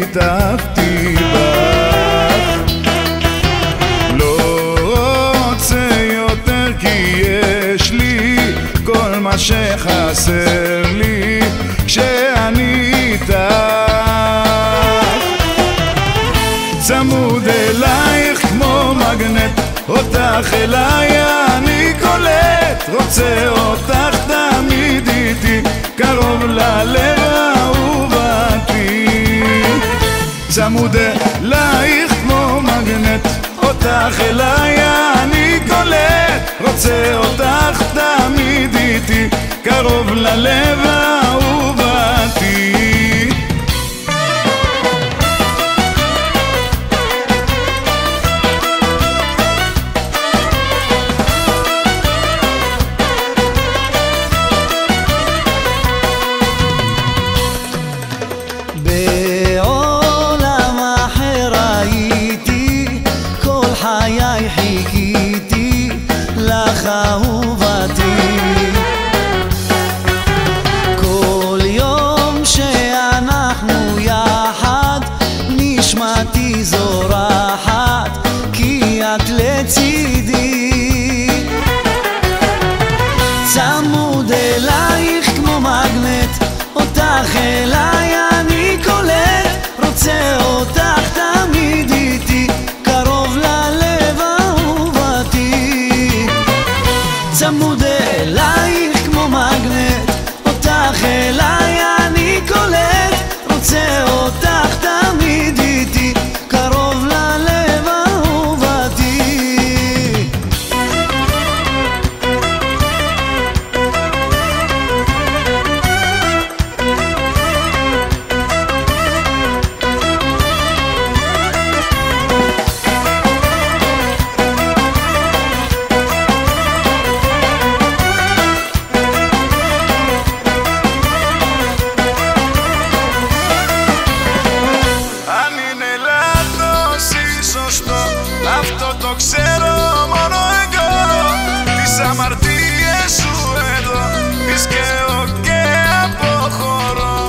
התאהבתי בך. לא רוצה יותר כי יש לי כל מה שחסר לי כשאני איתך. צמוד אלייך כמו מגנט, אותך אליי אני קולט. רוצה אותך תמיד איתי, קרוב ללב אהובתי. צמוד אלייך כמו מגנט, אותך אליי אני קולט. רוצה אותך תמיד איתי, קרוב ללב אהובתי. בעולם אחר הייתי, כל חיי חיכיתי לך אהובתי. כל יום שאנחנו יחד נשמתי זורחת כי את לצידי. צמוד אלייך כמו מגנט, אותך אליי אני קולט. רוצה אותך תמיד איתי, קרוב ללב אהובתי. צמוד אלייך כמו מגנט, אותך אליי אני קולט. רוצה אותך תמיד איתי, קרוב ללב אהובתי. Αυτό το ξέρω μόνο εγώ, της αμαρτίες σου εδώ πισκαίω και αποχωρώ.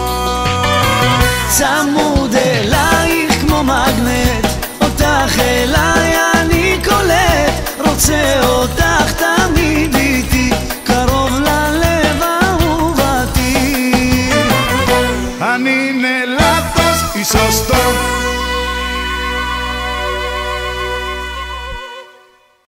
צמוד אלייך כמו מגנט, אותך אליי אני קולט. רוצה אותך תמיד איתי, קרוב ללב אהובתי. Αν είναι λάθος ή σωστό,